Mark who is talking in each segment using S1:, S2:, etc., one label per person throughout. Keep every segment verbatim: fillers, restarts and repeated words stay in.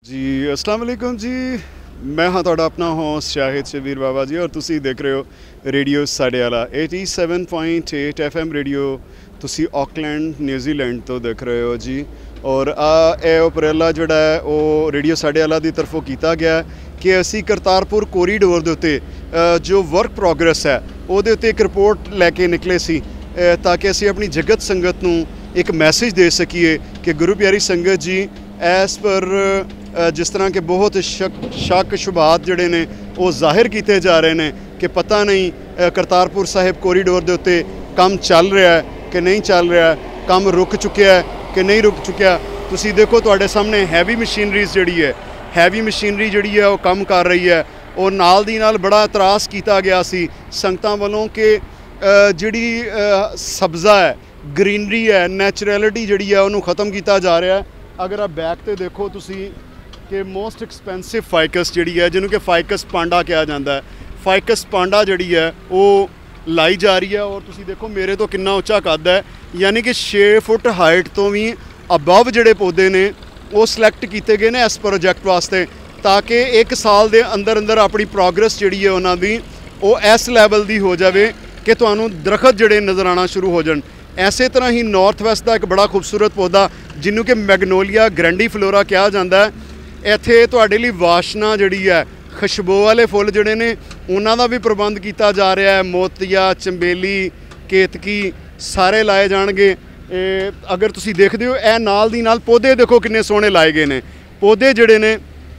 S1: जी अस्सलाम वालेकुम जी। मैं हाँ तुहाडा अपना होस्ट शाहिद शबीर बाबा जी और तुसी देख रहे हो रेडियो साडे वाला सत्तासी point eight F M radio तुसी ऑकलैंड न्यूजीलैंड तो देख रहे हो जी। और आ ए उपराला जोड़ा है वो रेडियो साडे वाला की तरफों किया गया कि असी करतारपुर कोरीडोर के उत्ते जो वर्क प्रोग्रेस है वो एक रिपोर्ट लैके निकले सी ताकि असी अपनी जगत संगत नूं एक मैसेज दे सकीए कि गुरु प्यारी संगत जी एस पर जिस तरह के बहुत शक शक शुबात जोड़े ने वो जाहिर किए जा रहे हैं कि पता नहीं करतारपुर साहिब कोरीडोर के उत्ते काम चल रहा है कि नहीं चल रहा है, काम रुक चुका है कि नहीं रुक चुका। तुसी देखो तुहाडे सामने हैवी मशीनरीज जिहड़ी है हैवी मशीनरी जिहड़ी है वो काम कर रही है। और नाल दी नाल बड़ा इतराज़ किया गया सी संगतां वालों कि जिहड़ी सब्ज़ा है ग्रीनरी है नैचुरैलिटी जिहड़ी है उन्होंने ख़त्म किया जा रहा है। अगर आप बैक ते देखो तुसी कि मोस्ट एक्सपेंसिव फाइकस जिहड़ी है जिन्हों कि फाइकस पांडा कहा जाता है, फाइकस पांडा जिहड़ी है वो लाई जा रही है। और तुसी देखो मेरे तो कितना उच्चा कद है, यानी कि छे फुट हाइट तो भी अबव जिहड़े पौधे ने वो सिलैक्ट किए गए हैं इस प्रोजैक्ट वास्ते ताकि एक साल के अंदर अंदर अपनी प्रोग्रेस जिहड़ी है उन्हां दी वो इस लैवल की हो जाए कि तुहानूं दरखत जिहड़े नज़र आना शुरू हो जाए। इसे तरह ही नॉर्थ वैस्ट का एक बड़ा खूबसूरत पौधा जिन्हों कि मैगनोलिया ग्रैंडीफ्लोरा कहा जाता है, इत्थे तुहाडे लई वाशना जिहड़ी है खुशबू वाले फुੱਲ जिहड़े ने उन्हां दा भी प्रबंध किया जा रहा है। मोतिया चंबेली केतकी सारे लाए जाणगे। अगर तुसी देखदे हो ए नाल दी नाल पौधे देखो किन्ने सोहणे लाए गए ने। पौधे जिहड़े ने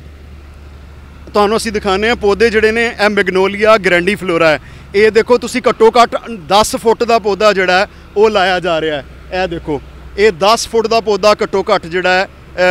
S1: तुहानूं असीं दिखाने हैं पौधे जिहड़े ने ए मैगनोलिया ग्रैंडीफ्लोरा है। ये देखो तुसी घट्टो घट्ट दस फुट का पौधा जिहड़ा है वो लाया जा रहा है। ए देखो ये दस फुट का पौधा घट्टो घट्ट जिहड़ा है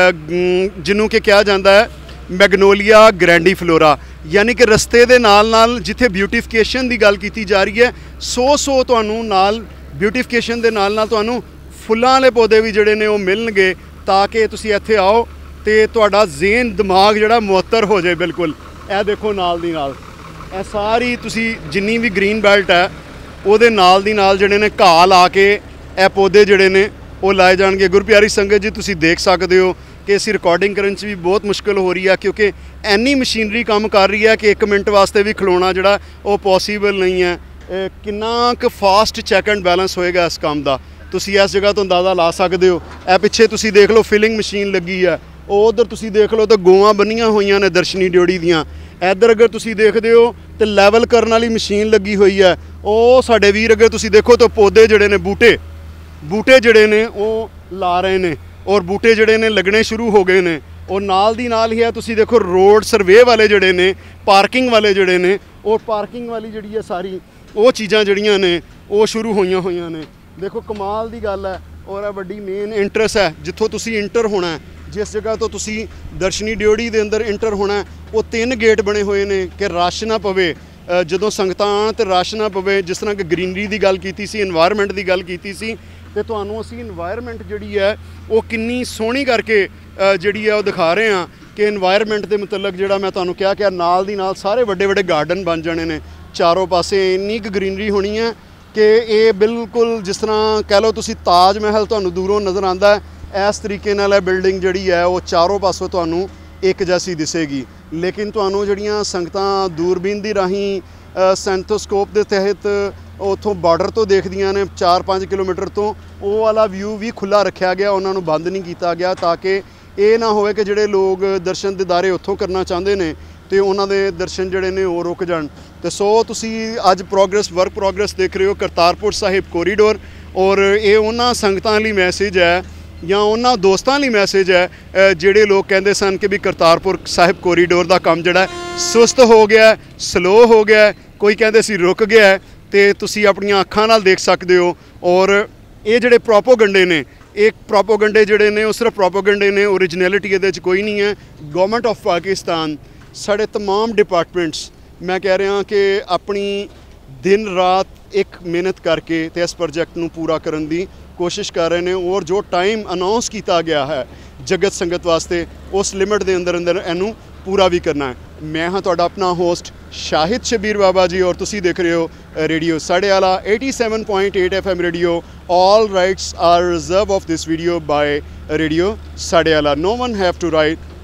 S1: जिन्हों कि कहा जाता है मैगनोलिया ग्रैंडीफ्लोरा, यानी कि रस्ते दे नाल नाल जिथे ब्यूटिफिकेशन की गल की जा रही है सौ सौ तुहानूं नाल ब्यूटिफिकेशन के नाल नाल तुहानूं फुल्लां वाले पौधे भी जिहड़े ने वो मिलणगे ताकि तुसी इत्थे आओ तो तुहाडा ज़ेहन दिमाग जिहड़ा मुअत्तर हो जाए बिल्कुल। ए देखो नाल दी नाल ए सारी तुसी जिन्नी भी ग्रीन बैल्ट है ਉਹਦੇ नाल दी नाल जिहड़े ने घाह ला के ए पौधे जिहड़े ने वो लाए जाएंगे। गुरु प्यारी संगत जी तुसी देख सकते हो कि असी रिकॉर्डिंग करने भी बहुत मुश्किल हो रही है क्योंकि इन्नी मशीनरी काम कर रही है कि एक मिनट वास्ते भी खलोना जिहड़ा वो पॉसीबल नहीं है। कितना क फास्ट चैक एंड बैलेंस होएगा इस काम का तुसी इस जगह तो अंदाज़ा ला सकते हो। ए पिछे तुसी देख लो फिलिंग मशीन लगी है, उधर तुसी देख लो तो गोआं बनिया हुई ने दर्शनी ड्योढ़ी दियाँ। इधर अगर तुसी देखते हो तो लैवल करने वाली मशीन लगी हुई है। वो साडे वीर अगर तुसी देखो तो पौधे जिहड़े ने बूटे बूटे जिहड़े ने वो ला रहे हैं और बूटे जिहड़े ने लगने शुरू हो गए हैं। और नाल दी नाल ही है तुसी देखो रोड सर्वे वाले जिहड़े ने पार्किंग वाले जिहड़े ने और पार्किंग वाली जिहड़ी है सारी वो चीज़ां जिहड़ियां ने वो शुरू होईयां होईयां ने। देखो कमाल दी गल है। और वड्डी मेन इंट्रस है जिथों तुसी इंटर होना है, जिस जगह तो तुसी दर्शनी ड्योढ़ी दे अंदर इंटर होना है वो तीन गेट बने हुए ने कि रश ना पवे जदों संगतां आउण ते रश ना पवे। जिस तरह कि ग्रीनरी की गल कीती सी इन्वायरमेंट की गल कीती सी ते तुहानूं असीं इन्वायरमेंट जिहड़ी है वो किन्नी सोहनी करके जिहड़ी है वो दिखा रहे हैं कि इन्वायरमेंट के मुतलक जिहड़ा मैं तुहानूं कहा कि नाल दी नाल सारे वड्डे वड्डे गार्डन बन जाने ने चारों पासे इन्नी क ग्रीनरी होनी है कि ये बिल्कुल जिस तरह कह लो तुसी ताज महल तुहानूं दूरों नज़र आंदा है इस तरीके नाल बिल्डिंग जिहड़ी है वो चारों पासों तुहानूं एक जैसी दिसेगी। लेकिन तुहानूं जिहड़ियां संगतां दूरबीन दी राहीं सैंथोस्कोप के तहत उतों बार्डर तो देखदियां ने चार पाँच किलोमीटर तो वो वाला व्यू भी खुला रखा गया, उन्होंने बंद नहीं किया गया ताकि ये ना होवे कि जिहड़े लोग दर्शन दीदारे उत्थों करना चाहते हैं तो उन्होंने दर्शन जिहड़े ने वो रुक जाण। तो सो तुसी अज प्रोग्रेस वर्क प्रोग्रेस देख रहे हो करतारपुर साहिब कोरीडोर। और ये उन्हां संगतां लई मैसेज है या उन्हां दोस्तां लई मैसेज है जिहड़े लोग कहंदे सन कि भी करतारपुर साहिब कोरीडोर का काम जिहड़ा सुस्त हो गया स्लो हो गया, कोई कहंदे सी रुक गया है तो तुसी अपनियां अखां नाल देख सकते हो। और ये जिहड़े प्रोपोगंडे ने एक प्रोपोगंडे जिहड़े ने वो सिर्फ प्रोपोगंडे ने, ओरिजिनैलिटी इहदे च कोई नहीं है। गवर्नमेंट ऑफ पाकिस्तान साढ़े तमाम डिपार्टमेंट्स मैं कह रहा कि अपनी दिन रात एक मेहनत करके तो इस प्रोजैक्ट नूं पूरा करने की कोशिश कर रहे हैं। और जो टाइम अनाउंस किया गया है जगत संगत वास्ते उस लिमिट के अंदर अंदर इनू पूरा भी करना है। मैं हाँ तुहाडा अपना होस्ट शाहिद शबीर बाबा जी और तुसी देख रहे हो रेडियो साडे वाला सत्तासी point eight F M radio. All rights are reserved of this video by Radio Sadeala. No one have to write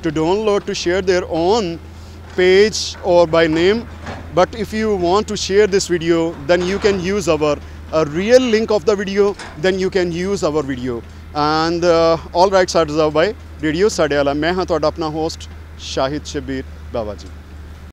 S1: to download, to share their own page or by name. But if you want to share this video, then you can use our a real link of the video, then you can use our video. And uh, all rights are reserved by Radio Sadeala. मैं हाँ ਤੁਹਾਡਾ ਆਪਣਾ host Shahid Shabir Baba जी।